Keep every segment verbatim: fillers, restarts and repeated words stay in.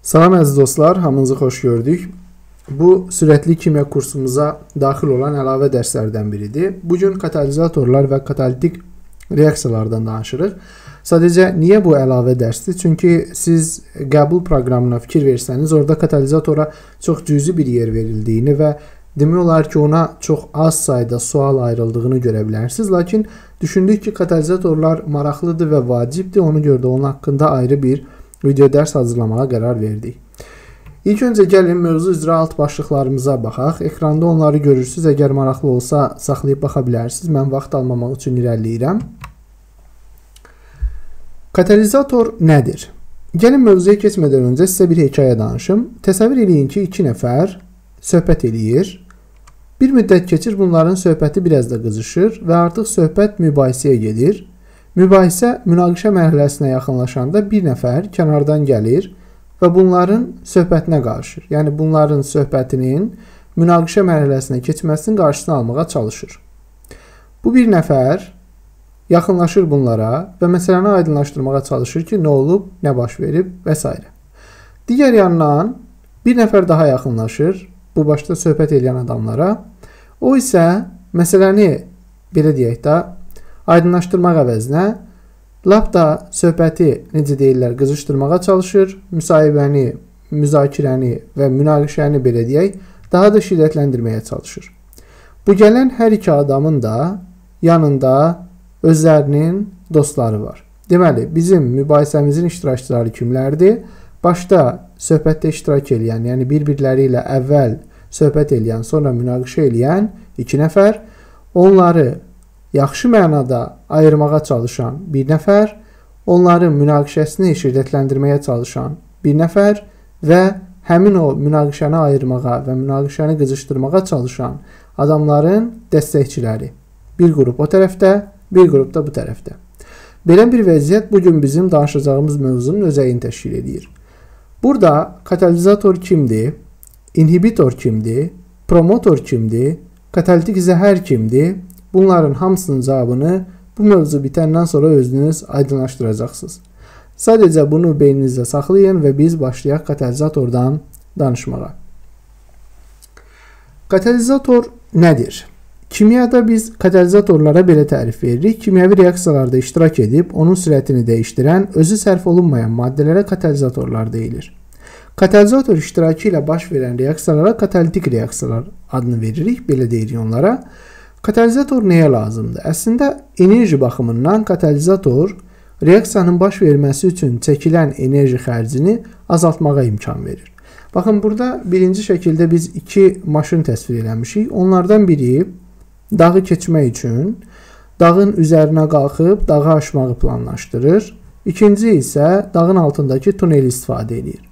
Salam əziz dostlar, hamınızı xoş gördük. Bu sürətli kimya kursumuza daxil olan əlavə dərslərdən biridir. Bugün katalizatorlar və katalitik reaksiyalardan danışırıq. Sadəcə niyə bu əlavə dərsdir? Çünki siz qəbul proqramına fikir versəniz, orada katalizatora çox cüzi bir yer verildiyini və demək olar ki, ona çox az sayda sual ayrıldığını görə bilərsiniz. Lakin düşündük ki, katalizatorlar maraqlıdır və vacibdir. Ona görə də onun haqqında ayrı bir video dərs hazırlamağa qərar verdik. İlk öncə gəlin mövzu üzrə alt başlıqlarımıza baxaq. Ekranda onları görürsünüz. Əgər maraqlı olsa saxlayıb baxa bilərsiniz. Mən vaxt almamaq üçün irəliləyirəm. Katalizator nədir? Gəlin mövzuya keçmədən öncə sizə bir hekayə danışım. Təsəvvür edin ki, iki nəfər söhbət eləyir. Bir müddət keçir, bunların söhbəti biraz da qızışır və artıq söhbət mübahisəyə gedir. Mübahisə münaqişə mərhələsinə yaxınlaşanda bir nəfər kənardan gəlir və bunların söhbətinə qarışır. Yəni bunların söhbətinin münaqişə mərhələsinə keçməsinin qarşısını almağa çalışır. Bu bir nəfər yaxınlaşır bunlara və məsələni aydınlaşdırmağa çalışır ki, nə olub, nə baş verib və s. Digər yandan bir nəfər daha yaxınlaşır bu başda söhbət edən adamlara. O isə məsələni belə deyək də aydınlaşdırmaq əvəzinə lap da söhbəti, necə deyirlər, qızışdırmağa çalışır, müsahibəni, müzakirəni və münaqişəni belə deyək, daha da şiddətləndirməyə çalışır. Bu gələn hər iki adamın da yanında özlərinin dostları var. Deməli, bizim mübahisəmizin iştirakçıları kimlərdir? Başda söhbətdə iştirak edən, yəni bir-birləri ilə əvvəl söhbət edən, sonra münaqişə edən iki nəfər, onları yaxşı mənada ayırmağa çalışan bir nəfər, onların münaqişəsini şiddətləndirməyə çalışan bir nəfər və həmin o münaqişəni ayırmağa və münaqişəni qızışdırmağa çalışan adamların dəstəkçiləri. Bir qrup o tərəfdə, bir qrup da bu tərəfdə. Belə bir vəziyyət bugün bizim danışacağımız mövzunun özəyini təşkil edir. Burada katalizator kimdir? İnhibitor kimdir? Promotor kimdir? Katalitik zəhər kimdir? Bunların hamısının cavabını bu mövzu bitəndən sonra özünüz aydınlaşdıracaqsınız. Sadəcə bunu beyninizdə saxlayın və biz başlayaq katalizatordan danışmağa. Katalizator nədir? Kimyada biz katalizatorlara belə tərif veririk. Kimyəvi reaksiyalarda iştirak edib onun sürətini dəyişdirən, özü sərf olunmayan maddələrə katalizatorlar deyilir. Katalizator iştirakı ilə baş verən reaksiyalara katalitik reaksiyalar adını veririk, belə deyirik onlara. Katalizator nəyə lazımdır? Əslində enerji baxımından katalizator reaksiyanın baş verməsi üçün çəkilən enerji xərcini azaltmağa imkan verir. Baxın, burada birinci şəkildə biz iki maşın təsvir eləmişik. Onlardan biri dağı keçmək üçün dağın üzərinə qalxıb dağı aşmağı planlaşdırır. İkinci isə dağın altındakı tuneli istifadə edir.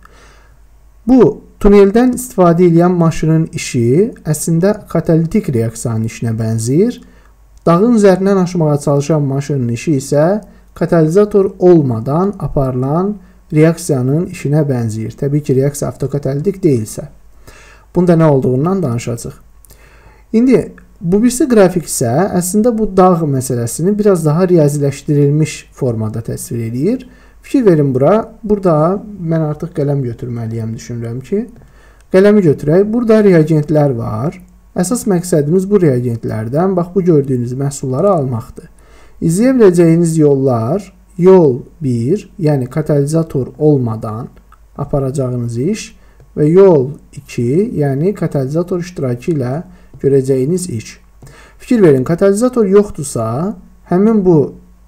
Bu tuneldən istifadə edən maşının işi əslində katalitik reaksiyanın işinə bənzəyir. Dağın üzərindən aşmağa çalışan maşının işi isə katalizator olmadan aparılan reaksiyanın işinə bənzəyir. Təbii ki, reaksiya avtokatalitik deyilsə. Bunda nə olduğundan danışacaq. İndi bu birisi qrafik isə əslində bu dağ məsələsini biraz daha riyaziləşdirilmiş formada təsvir edir. Fikir verin bura. Burada mən artıq qələm götürməliyəm, düşünürəm ki. Qələmi götürək. Burada reagentlər var. Əsas məqsədimiz bu reagentlərdən, bax bu gördüyünüz məhsulları almaqdır. İzləyə biləcəyiniz yollar, yol bir, yəni katalizator olmadan aparacağınız iş və yol iki, yəni katalizator iştirakı ilə görəcəyiniz iş. Fikir verin, katalizator yoxdursa, həmin bu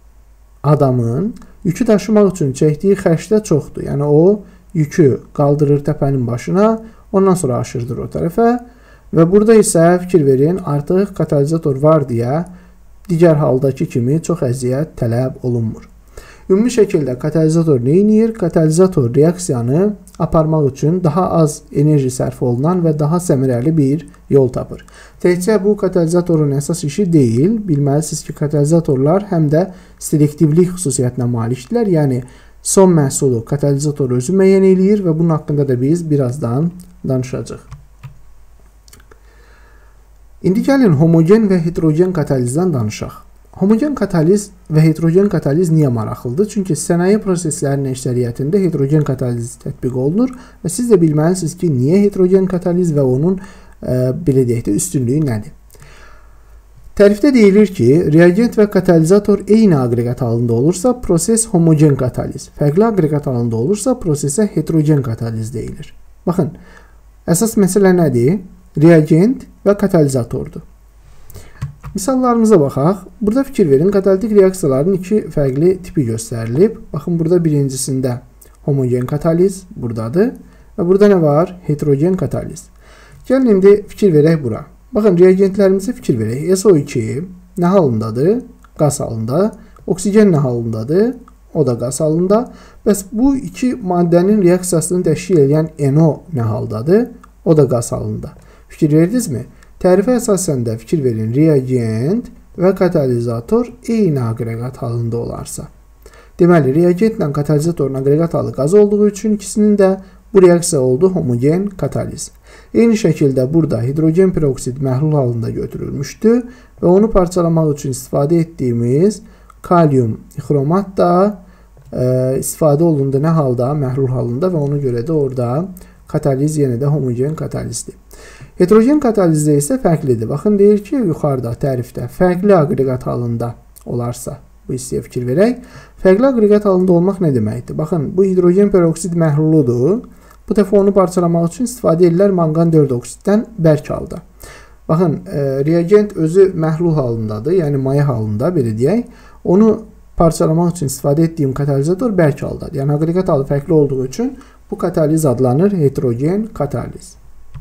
adamın yükü daşımaq üçün çəkdiyi xərcdə çoxdur. Yəni o yükü qaldırır təpənin başına, ondan sonra aşırdır o tərəfə və burada isə fikir verin, artıq katalizator var deyə digər haldakı kimi çox əziyyət tələb olunmur. Ümumi şəkildə katalizator nə edir? Katalizator reaksiyanı aparmaq üçün daha az enerji sərf olunan və daha səmərəli bir yol tapır. Təkcə bu katalizatorun əsas işi deyil. Bilməlisiniz ki, katalizatorlar həm də selektivlik xüsusiyyətinə malikdirlər. Yəni son məhsulu katalizator özü müəyyən eləyir və bunun haqqında da biz birazdan danışacağıq. İndi gəlin homogen və heterogen katalizdən danışaq. homogen kataliz və heterogen kataliz niyə maraqlıdır? Çünki sənaye proseslərinin əksəriyyətində heterogen kataliz tətbiq olunur və siz də bilməlisiniz ki, niyə heterogen kataliz və onun e, belə deyək də üstünlüyü nədir? Tərifdə deyilir ki, reagent və katalizator eyni aqreqat halında olursa, proses homogen kataliz. Fərqli aqreqat halında olursa, prosesə heterogen kataliz deyilir. Baxın, əsas məsələ nədir? Reagent və katalizatordur. Misallarımıza baxaq. Burada fikir verin, katalitik reaksiyaların iki fərqli tipi göstərilib. Baxın, burada birincisində homogen kataliz buradadır və burada nə var? Heterogen kataliz. Gəlin, indi fikir verək bura. Baxın, reagentlərimizə fikir verək. S O iki nə halındadır? Qaz halında. Oksigen nə halındadır? O da qaz halında. Bəs bu iki maddənin reaksiyasını təşkil edən N O nə haldadır? O da qaz halında. Fikir verdinizmi? Tərifə əsasən də fikir verin. Reagent və katalizator eyni aqreqat halında olarsa. Deməli, reagentlə katalizatorun aqreqat halı qaz olduğu üçün ikisinin də bu reaksiya oldu homogen kataliz. Eyni şəkildə burada hidrogen peroksid məhlul halında götürülmüşdü və onu parçalamaq üçün istifadə etdiyimiz kalium xromat da e, istifadə olundu nə halda? Məhlul halında və ona görə də orada kataliz yenə də homogen katalizdir. Heterogen katalizdə isə fərqlidir. Baxın, deyir ki, yuxarıda tərifdə fərqli aqreqat halında olarsa, bu hissəyə fikir verək. Fərqli aqreqat halında olmaq nə deməkdir? Baxın, bu hidrogen peroksid məhluludur. Bu dəfə onu parçalamaq üçün istifadə edirlər manqan dörd oksiddən bərk halda. Baxın, e, reagent özü məhlul halındadır, yəni maya halında, belə deyək. Onu parçalamaq üçün istifadə etdiyim katalizator bərk haldadır. Yəni, aqreqat halı fərqli olduğu üçün bu kataliz adlanır heterogen kataliz.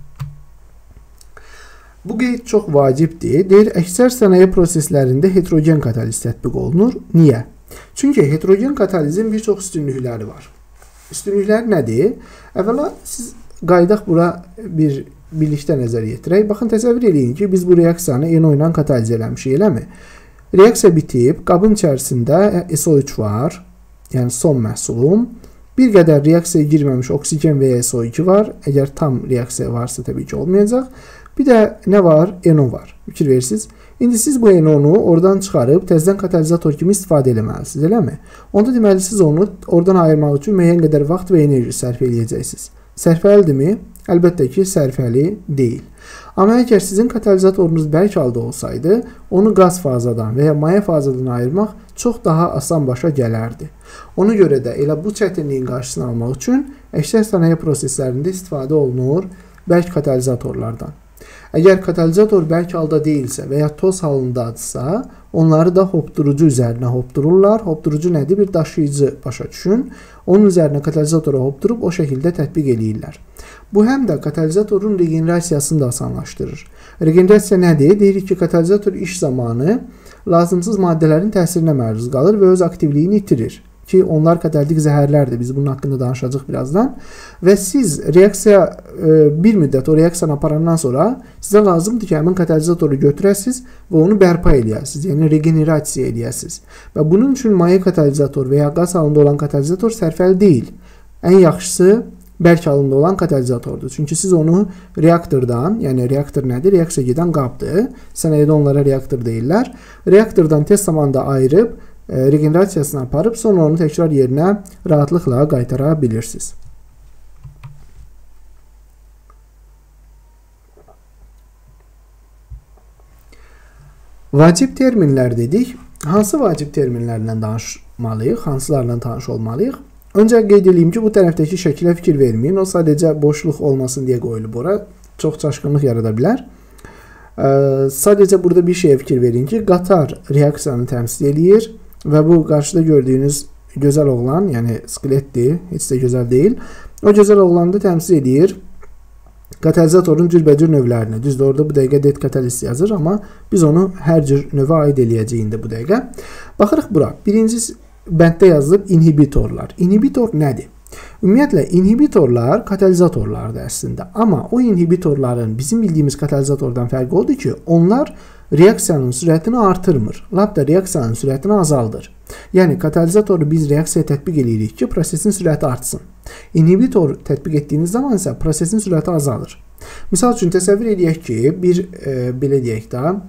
Bu qeyd çox vacibdir. Deyir, əksər sənaye proseslərində heterogen kataliz tətbiq olunur. Niyə? Çünki heterogen katalizin bir çox üstünlükləri var. Üstünlüklər nədir? Əvvəla siz qaydaq bura bir birlikdə nəzər yetirək. Baxın, təsəvvür edin ki, biz bu reaksiyanı N O ilə kataliz eləmişik, eləmi? Reaksiya bitib, qabın içərisində S O üç var, yəni son məhsulum. Bir qədər reaksiyaya girməmiş oksigen və S O iki var. Əgər tam reaksiya varsa təbii ki olmayacaq. Bir də nə var? N O var. Fikir verirsiniz. İndi siz bu N O-nu oradan çıxarıb təzədən katalizator kimi istifadə eləməlisiniz, eləmi? Onda deməli siz onu oradan ayırmaq üçün müəyyən qədər vaxt və enerji sərf eləyəcəksiniz. Sərfəlidirmi? Əlbəttə ki, sərfəli deyil. Amma əgər sizin katalizatorunuz bərk halda olsaydı, onu qaz fazadan və ya maya fazadan ayırmaq çox daha asan başa gələrdi. Ona görə də elə bu çətinliyin qarşısını almaq üçün əksər sənaye proseslərində istifadə olunur bərk katalizatorlardan. Əgər katalizator bərk halda deyilsə və ya toz halındadırsa, onları da hopdurucu üzərinə hopdururlar. Hopdurucu nədir? Bir daşıyıcı başa düşün. Onun üzərinə katalizatora hopdurub o şəkildə tətbiq eləyirlər. Bu həm də katalizatorun regenerasiyasını da asanlaşdırır. Regenerasiya nədir? Deyirik ki, katalizator iş zamanı lazımsız maddələrin təsirinə məruz qalır və öz aktivliyini itirir. Ki, onlar katalitik zəhərlərdir. Biz bunun haqqında danışacağıq birazdan. Və siz reaksiya e, bir müddət o reaksiyanı aparandan sonra sizə lazımdır ki, həmin katalizatoru götürəsiniz və onu bərpa eləyəsiniz. Yəni, regenerasiya eləyəsiniz. Və bunun üçün maya katalizator və ya qaz halında olan katalizator sərfəli deyil. Ən yaxşısı bərk halında olan katalizatordur. Çünki siz onu reaktordan, yəni reaktor nədir? Reaksiya gedən qabdır. Sənayədə onlara reaktor deyirlər. Reaktordan tez zamanda ayırıb regenerasiyasını aparıb, sonra onu təkrar yerinə rahatlıqla qaytara bilirsiniz. Vacib terminlər dedik. Hansı vacib terminlərlə danışmalıyıq? Hansılarla tanış olmalıyıq? Öncə qeyd edeyim ki, bu tərəfdəki şəkilə fikir verməyin. O sadəcə boşluq olmasın deyə qoyulub ora. Çox çaşqınlıq yarada bilər. Sadəcə burada bir şeyə fikir verin ki, qatar reaksiyanı təmsil edir. Və bu qarşıda gördüyünüz gözəl oğlan, yəni skeletdir, heç də gözəl deyil. O gözəl oğlanı da təmsil edir katalizatorun cürbəcür növlərini. Düzdür, orada bu dəqiqə det katalist yazır, amma biz onu hər cür növə aid eləyəcəyik indi bu dəqiqə. Baxırıq bura. Birinci bənddə yazılıb inhibitorlar. İnhibitor nədir? Ümumiyyətlə, inhibitorlar katalizatorlardır əslində. Amma o inhibitorların bizim bildiyimiz katalizatordan fərqi odur ki, onlar reaksiyanın sürətini artırmır. Lap da reaksiyanın sürətini azaldır. Yəni, katalizatoru biz reaksiyaya tətbiq edirik ki, prosesin sürəti artsın. İnhibitor tətbiq etdiyiniz zaman isə prosesin sürəti azalır. Misal üçün, təsəvvür edək ki, bir, e, belə deyək də,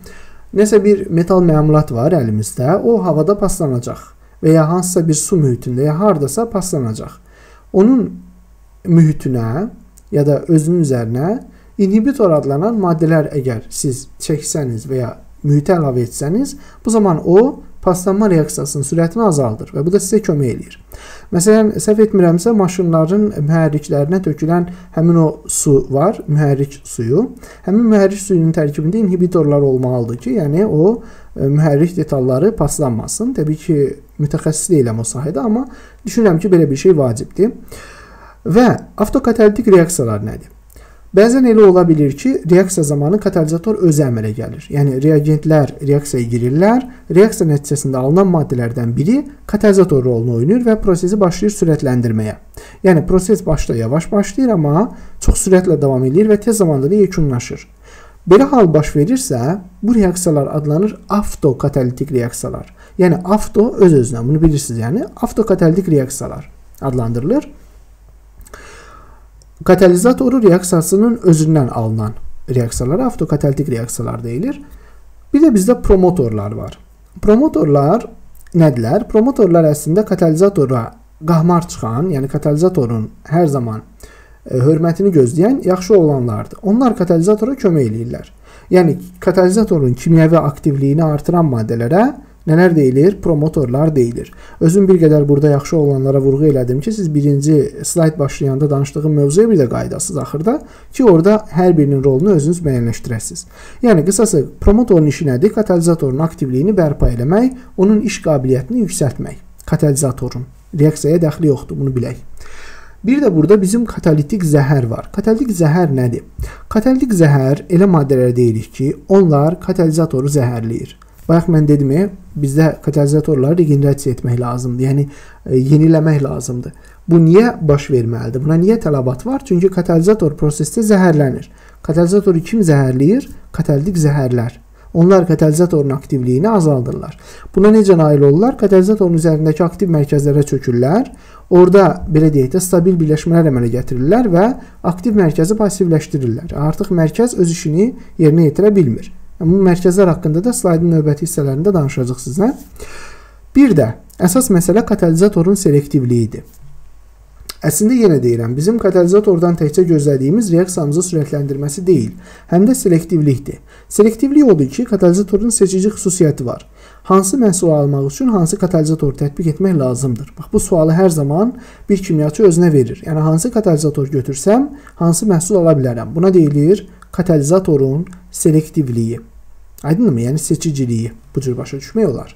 Nəsə bir metal məmulat var əlimizdə, o havada paslanacaq və ya hansısa bir su mühitində ya hardasa paslanacaq. Onun mühitinə ya da özünün üzərinə inhibitor adlanan maddələr əgər siz çəksəniz və ya mühitə əlavə etsəniz, bu zaman o paslanma reaksiyasının sürətini azaldır və bu da sizə kömək eləyir. Məsələn, səhv etmirəmsə, maşınların mühərriklərinə tökülən həmin o su var, mühərrik suyu. Həmin mühərrik suyunun tərkibində inhibitorlar olmalıdır ki, yəni o mühərrik detalları paslanmasın. Təbii ki, mütəxəssis deyiləm o sahədə, amma düşünürəm ki, belə bir şey vacibdir. Və avtokatalitik reaksiyalar nədir? Bəzən elə ola bilir ki, reaksiya zamanı katalizator özü əmələ gəlir. Yəni, reagentlər reaksiyaya girirlər, reaksiya nəticəsində alınan maddələrdən biri katalizator rolunu oynayır və prosesi başlayır sürətləndirməyə. Yəni, proses başda yavaş başlayır, amma çox sürətlə davam edir və tez zamanda da yekunlaşır. Belə hal baş verirsə, bu reaksiyalar adlanır avtokatalitik reaksiyalar. Yəni, avto öz-özünə, bunu bilirsiniz, yəni avtokatalitik reaksiyalar adlandırılır. Katalizatoru reaksiyasının özündən alınan reaksiyalara avtokatalitik reaksiyalar deyilir. Bir də bizdə promotorlar var. Promotorlar nədirlər? Promotorlar əslində katalizatora qahmar çıxan, yəni katalizatorun hər zaman e, hörmətini gözləyən yaxşı olanlardır. Onlar katalizatora kömək eləyirlər. Yəni katalizatorun kimyəvi aktivliyini artıran maddələrə nələr deyilir? Promotorlar deyilir. Özüm bir qədər burada yaxşı olanlara vurğu elədim ki, siz birinci slayd başlayanda danışdığım mövzuya bir də qaydasız axırda ki, orada hər birinin rolunu özünüz müəyyənləşdirəsiniz. Yəni, qısası, promotorun işi nədir? Katalizatorun aktivliyini bərpa eləmək, onun iş qabiliyyətini yüksəltmək. Katalizatorun reaksiyaya dəxli yoxdur, bunu bilək. Bir də burada bizim katalitik zəhər var. Katalitik zəhər nədir? Katalitik zəhər elə maddələrə deyirik ki, onlar katalizatoru zəhərləyir. Bayaq mən dedim, bizdə katalizatorları regenerasiya etmək lazımdır, yəni e, yeniləmək lazımdır. Bu niyə baş verməlidir? Buna niyə tələbat var? Çünki katalizator prosesdə zəhərlənir. Katalizatoru kim zəhərləyir? Katalitik zəhərlər. Onlar katalizatorun aktivliyini azaldırlar. Buna necə nail olurlar? Katalizatorun üzərindəki aktiv mərkəzlərə çökürlər. Orada, belə deyək də, stabil birləşmələr əmələ gətirirlər və aktiv mərkəzi passivləşdirirlər. Artıq mərkəz öz işini yerinə yetirə bilmir. Bu mərkəzlər haqqında da slaydın növbəti hissələrində danışacaq sizlə. Bir də əsas məsələ katalizatorun selektivliyidir. Əslində yenə deyirəm, bizim katalizatordan təkcə gözlədiyimiz reaksiyamızı sürətləndirməsi deyil, həm də selektivlikdir. Selektivlik odur ki, katalizatorun seçici xüsusiyyəti var. Hansı məhsulu almaq üçün hansı katalizatoru tətbiq etmək lazımdır? Bax, bu sualı hər zaman bir kimyaçı özünə verir. Yəni, hansı katalizator götürsəm, hansı məhsul ala bilərəm? Buna deyilir katalizatorun selektivliyi. Aydınmı? Yəni seçiciliyi. Bu cür başa düşmək olar.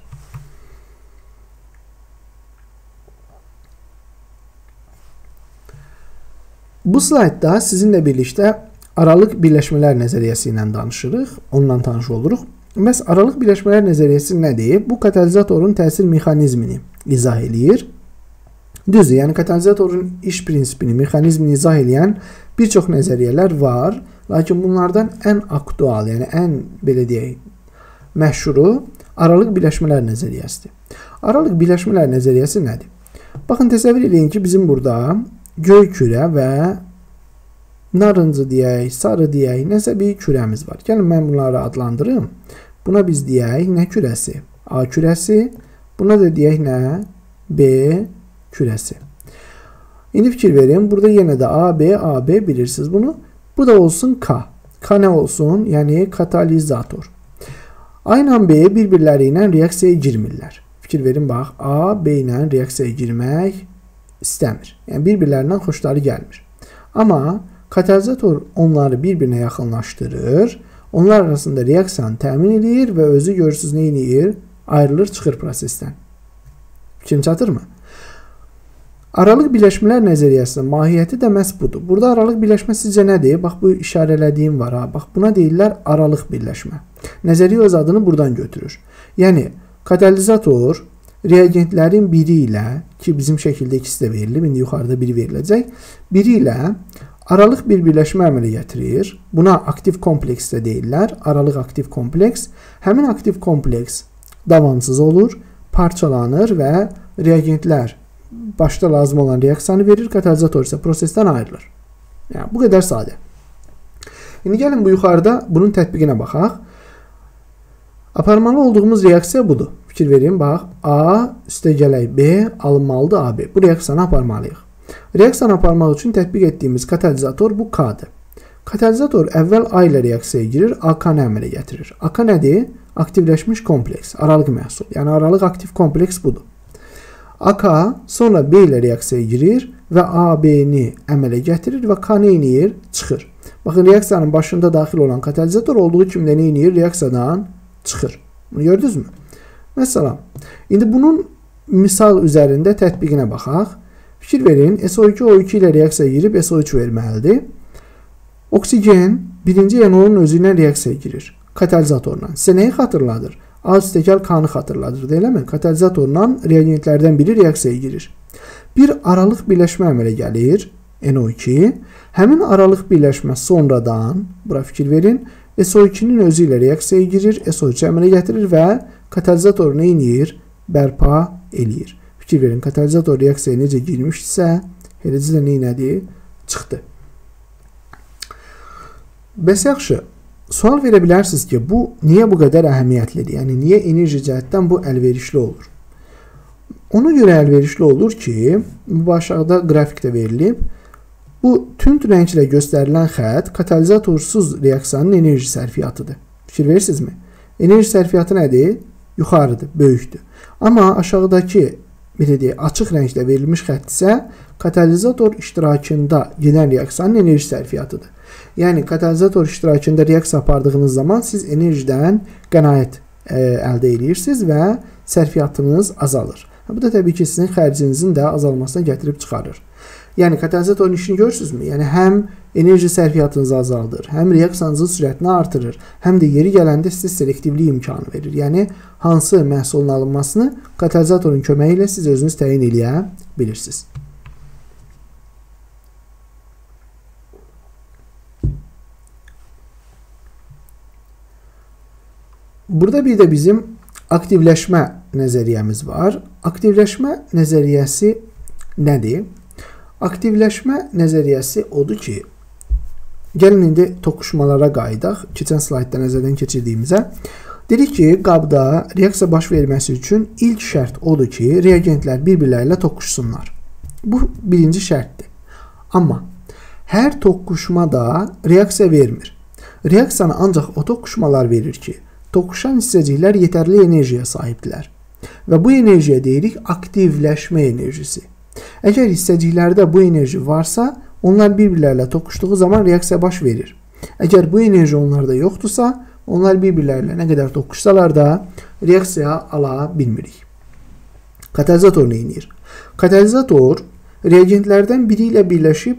Bu slaydda sizinlə birlikdə aralıq birləşmələr nəzəriyyəsi ilə danışırıq, onunla tanış oluruq. Məhz aralıq birləşmələr nəzəriyyəsi nədir? Bu katalizatorun təsir mexanizmini izah eləyir. Düzdür, yəni katalizatorun iş prinsipini, mexanizmini izah eləyən bir çox nəzəriyyələr var. Lakin bunlardan ən aktual, yəni ən, belə deyək, məşhuru aralıq birləşmələr nəzəriyyəsidir. Aralıq birləşmələr nəzəriyyəsi nədir? Baxın, təsəvvür edin ki, bizim burada göy kürə və narıncı deyək, sarı deyək, nəsə bir kürəmiz var. Gəlin, mən bunları adlandırım. Buna biz deyək, nə kürəsi? A kürəsi. Buna da deyək, nə? B kürəsi. İndi fikir verin, burada yenə də A, B, A, B bilirsiniz bunu. Bu da olsun K. K nə olsun? Yəni katalizator. A ilə B bir-birləri ilə reaksiyaya girmirlər. Fikir verin, bax, A, B ilə reaksiyaya girmək istəmir. Yəni bir-birlərindən xoşları gəlmir. Amma katalizator onları bir-birinə yaxınlaşdırır. Onlar arasında reaksiyanı təmin edir və özü görürsünüz nə edir? Ayrılır, çıxır prosesdən. Fikrim çatırmı? Aralıq birləşmələr nəzəriyyəsinin mahiyyəti də məhz budur. Burada aralıq birləşmə sizcə nədir? Bax, bu işarələdiyim var. Ha. Bax, buna deyirlər aralıq birləşmə. Nəzəriyyə öz adını buradan götürür. Yəni, katalizator reagentlərin biri ilə, ki bizim şəkildə ikisi də verilib, indi yuxarıda biri veriləcək, biri ilə aralıq bir birləşmə əmələ gətirir. Buna aktiv kompleks də deyirlər. Aralıq aktiv kompleks. Həmin aktiv kompleks davamsız olur, parçalanır və reagentlər başda lazım olan reaksiyanı verir, katalizator isə prosesdən ayrılır. Yəni, bu qədər sadə. İndi gəlin bu yuxarıda bunun tətbiqinə baxaq. Aparmalı olduğumuz reaksiya budur. Fikir verin, bax, A üstə gələk B alınmalıdır A B. Bu reaksiyanı aparmalıyıq. Reaksiyanı aparmaq üçün tətbiq etdiyimiz katalizator bu K'dır. Katalizator əvvəl A ilə reaksiyaya girir, A K-nı əmələ gətirir. A K nədir? Aktivləşmiş kompleks, aralıq məhsul. Yəni aralıq aktiv kompleks budur. A K sonra B ilə reaksiyaya girir və A B-ni əmələ gətirir və K nə edir? Çıxır. Baxın, reaksiyanın başında daxil olan katalizator olduğu kimi də nə edir? Reaksiyadan çıxır. Bunu gördünüzmü? Məsələn, indi bunun misal üzərində tətbiqinə baxaq. Fikir verin, S O iki O iki ilə reaksiyaya girib S O üç verməlidir. Oksigen birinci ionun özü ilə reaksiyaya girir. Katalizatorla. Sizə nəyi xatırladır? A üstəgəl K-nı xatırladır, deyilmi? Katalizatorla reagentlərdən biri reaksiyaya girir. Bir aralıq birləşmə əmələ gəlir, N O iki. Həmin aralıq birləşmə sonradan, bura fikir verin, S O ikinin özü ilə reaksiyaya girir, S O üçü əmələ gətirir və katalizator nə edir? Bərpa eləyir. Fikir verin, katalizator reaksiyaya necə girmişsə, eləcə də nə elədi? Çıxdı. Bəs yaxşı, sual verə bilərsiniz ki, bu niyə bu qədər əhəmiyyətlidir? Yəni, niyə enerji cəhətdən bu əlverişli olur? Ona görə əlverişli olur ki, bu aşağıda qrafikdə verilib, bu tünd rənglə göstərilən xətt katalizatorsuz reaksiyanın enerji sərfiyatıdır. Fikir verirsinizmi? Enerji sərfiyatı nədir? Yuxarıdır, böyükdür. Amma aşağıdakı belə deyək, açıq rənglə verilmiş xətt isə katalizator iştirakında gedən reaksiyanın enerji sərfiyatıdır. Yəni, katalizator iştirakında reaksiya apardığınız zaman siz enerjidən qənaət e, əldə edirsiniz və sərfiyyatınız azalır. Bu da təbii ki, sizin xərcinizin də azalmasına gətirib çıxarır. Yəni, katalizatorun işini görürsünüzmü? Yəni, həm enerji sərfiyyatınızı azaldır, həm reaksiyanızın sürətini artırır, həm də yeri gələndə sizə selektivlik imkanı verir. Yəni, hansı məhsulun alınmasını katalizatorun köməyi ilə siz özünüz təyin eləyə bilirsiniz. Burada bir də bizim aktivləşmə nəzəriyyəmiz var. Aktivləşmə nəzəriyyəsi nədir? Aktivləşmə nəzəriyyəsi odur ki, gəlin indi toqquşmalara qayıdaq. Keçən slaytda nəzərdən keçirdiyimizə. Dedik ki, qabda reaksiya baş verməsi üçün ilk şərt odur ki, reagentlər bir-birləri ilə toqquşsunlar. Bu birinci şərtdir. Amma hər toqquşma da reaksiya vermir. Reaksiyanı ancaq o toqquşmalar verir ki, toqquşan hissəciklər yetərli enerjiyə sahibdirlər. Və bu enerjiyə deyirik aktivləşmə enerjisi. Əgər hissəciklərdə bu enerji varsa, onlar bir-birlərlə toqquşduğu zaman reaksiya baş verir. Əgər bu enerji onlarda yoxdursa, onlar bir-birlərlə nə qədər toqquşsalar da reaksiya ala bilmirik. Katalizator nə edir? Katalizator reagentlərdən biri ilə birləşib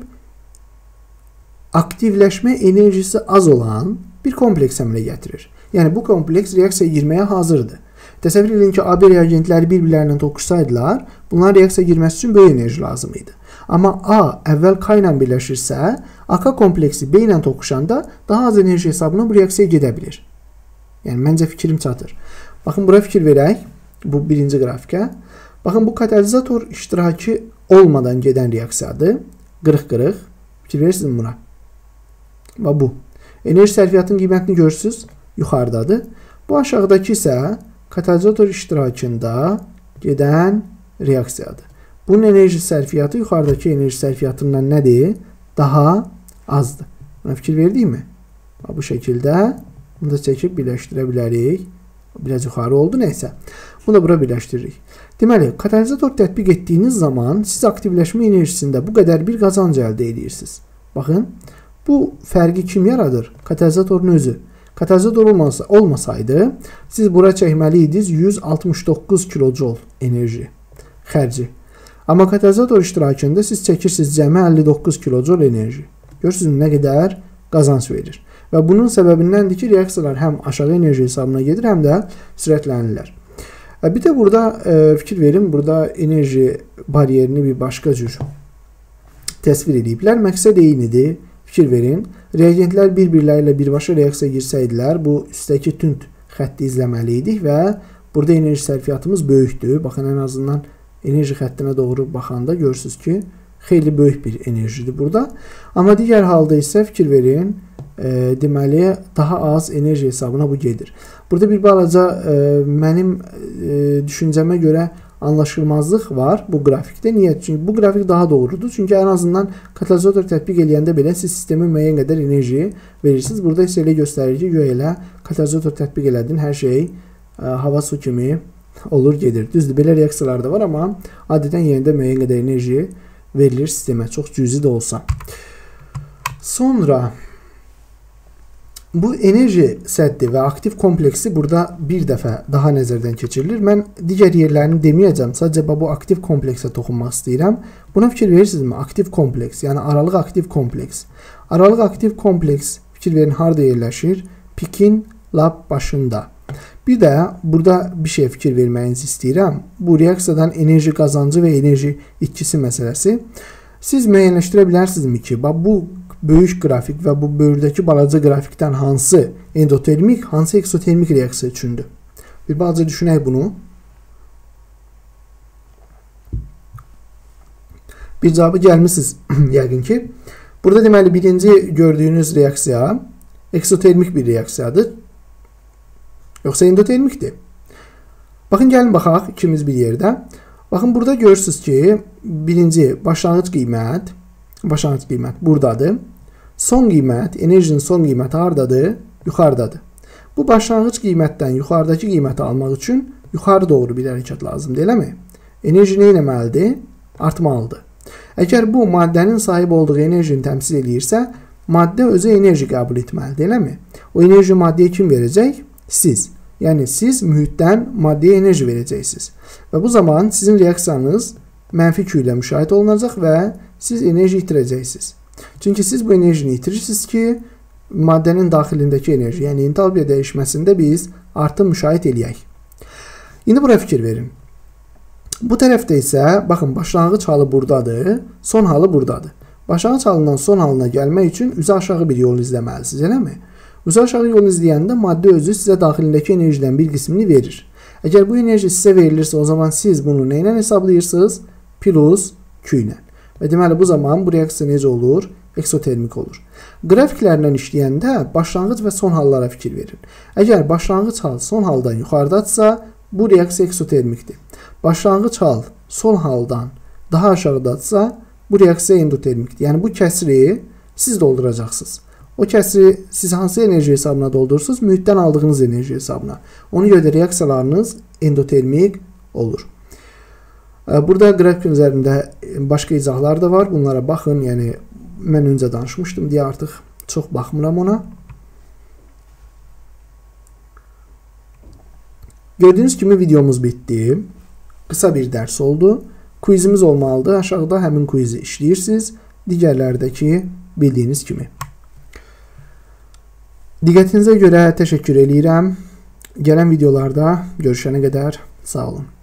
aktivləşmə enerjisi az olan bir kompleks əmələ gətirir. Yəni, bu kompleks reaksiyaya girməyə hazırdır. Təsəvvür edin ki, A B reagentləri bir-birlərindən toqquşsaydılar, bunların reaksiyaya girməsi üçün böyük enerji lazım idi. Amma A əvvəl K ilə birləşirsə, A K kompleksi B ilə toqquşanda daha az enerji hesabına bu reaksiyaya gedə bilir. Yəni, məncə fikrim çatır. Baxın, bura fikir verək, bu birinci qrafikə. Baxın, bu katalizator iştirakı olmadan gedən reaksiyadır. qırıq-qırıq. Fikir verirsiniz buna. Və bu. Enerji sərfiyyatının qiymətini görürsünüz. Yuxarıdadır. Bu aşağıdakı isə katalizator iştirakında gedən reaksiyadır. Bunun enerji sərfiyyatı yuxarıdakı enerji sərfiyyatından nədir? Daha azdır. Buna fikir verdik mi? Bu şəkildə bunu da çəkib birləşdirə bilərik. Biraz yuxarı oldu, neysə. Bunu da bura birləşdiririk. Deməli, katalizator tətbiq etdiyiniz zaman siz aktivləşmə enerjisində bu qədər bir qazanc əldə edirsiniz. Baxın, bu fərqi kim yaradır? Katalizatorun özü. Katalizator olmasa, olmasaydı, siz bura çəkməli idiniz yüz altmış doqquz kilojoule enerji, xərci. Amma katalizator iştirakında siz çəkirsiniz cəmi əlli doqquz kilojoule enerji. Görürsünüz nə qədər qazanc verir. Və bunun səbəbindəndir ki, reaksiyalar həm aşağı enerji hesabına gedir, həm də sürətlənirlər. Bir də burada e, fikir verin, burada enerji bariyerini bir başqa cür təsvir ediblər. Məqsəd eynidir. Fikir verin, reagentlər bir-birləri ilə birbaşa reaksiya girsəydilər, bu üstdəki tünd xətti izləməliydik və burada enerji sərfiyyatımız böyükdür. Baxın, ən azından enerji xəttinə doğru baxanda görürsünüz ki, xeyli böyük bir enerjidir burada. Amma digər halda isə fikir verin, e, deməli daha az enerji hesabına bu gedir. Burada bir balaca e, mənim e, düşüncəmə görə anlaşılmazlıq var bu qrafikdə. Niyə? Çünki bu qrafik daha doğrudur. Çünki ən azından katalizator tətbiq eləyəndə belə siz sistemə müəyyən qədər enerji verirsiniz. Burada isə elə göstərir ki, güya elə katalizator tətbiq elədin, hər şey ə, hava su kimi olur gedir. Düzdür, belə reaksiyalar da var, amma adətən yenə də müəyyən qədər enerji verilir sistemə, çox cüzi də olsa. Sonra bu enerji səddi və aktiv kompleksi burada bir dəfə daha nəzərdən keçirilir. Mən digər yerlərini deməyəcəm, sadəcə bu aktiv kompleksə toxunmaq istəyirəm. Buna fikir verirsinizmi? Aktiv kompleks, yəni aralıq aktiv kompleks. Aralıq aktiv kompleks, fikir verin, harada yerləşir? Pikin lap başında. Bir də burada bir şey fikir verməyinizi istəyirəm. Bu reaksiyadan enerji qazancı və enerji itkisi məsələsi. Siz müəyyənləşdirə bilərsinizmi ki, bu böyük qrafik və bu böyürdəki balaca qrafikdən hansı endotermik, hansı eksotermik reaksiya üçündür? Bir balaca düşünək bunu. Bir cavabı gəlmişsiniz yəqin ki. Burada deməli birinci gördüyünüz reaksiya eksotermik bir reaksiyadır. Yoxsa endotermikdir. Baxın, gəlin baxaq ikimiz bir yerdə. Baxın, burada görürsünüz ki, birinci başlanğıc qiymət, başlanğıc qiymət buradadır. Son qiymət, enerjinin son qiyməti haradadır? Yuxarıdadır. Bu başlanğıc qiymətdən yuxarıdakı qiyməti almaq üçün yuxarı doğru bir hərəkət lazımdır, eləmi? Enerji nə etməlidir? Artmalıdır. Əgər bu maddənin sahib olduğu enerjini təmsil edirsə, maddə özü enerji qəbul etməlidir, eləmi? O enerji maddəyə kim verəcək? Siz. Yəni siz mühitdən maddəyə enerji verəcəksiniz. Və bu zaman sizin reaksiyanız mənfi kütlə müşahidə olunacaq və siz enerji itirəcəksiniz. Çünki siz bu enerjini itirirsiniz ki, maddənin daxilindəki enerji, yəni entalpiya dəyişməsində biz artım müşahidə eləyək. İndi bura fikir verin. Bu tərəfdə isə, baxın, başlanğıc halı buradadır, son halı buradadır. Başlanğıc halından son halına gəlmək üçün üzə aşağı bir yol izləməlisiniz, eləmi? Üzə aşağı yol izləyəndə maddə özü sizə daxilindəki enerjidən bir qismini verir. Əgər bu enerji sizə verilirsə, o zaman siz bunu nə ilə hesablayırsınız? Plus Q ilə. Və deməli, bu zaman bu reaksiya necə olur? Eksotermik olur. Qrafiklərlə işləyəndə başlanğıc və son hallara fikir verin. Əgər başlanğıc hal son haldan yuxarıdadsa, bu reaksiya eksotermikdir. Başlanğıc hal son haldan daha aşağıdadsa, bu reaksiya endotermikdir. Yəni bu kəsiri siz dolduracaqsınız. O kəsiri siz hansı enerji hesabına doldurursunuz? Mühitdən aldığınız enerji hesabına. Ona görə də reaksiyalarınız endotermik olur. Burada qrafikin üzərində başqa izahlar da var. Bunlara baxın. Yəni mən öncə danışmışdım deyə artıq çox baxmıram ona. Gördüyünüz kimi videomuz bitdi. Qısa bir dərs oldu. Quizimiz olmalıdır. Aşağıda həmin quizi işləyirsiniz. Digərlərdəki bildiyiniz kimi. Diqqətinizə görə təşəkkür edirəm. Gələn videolarda görüşənə qədər sağ olun.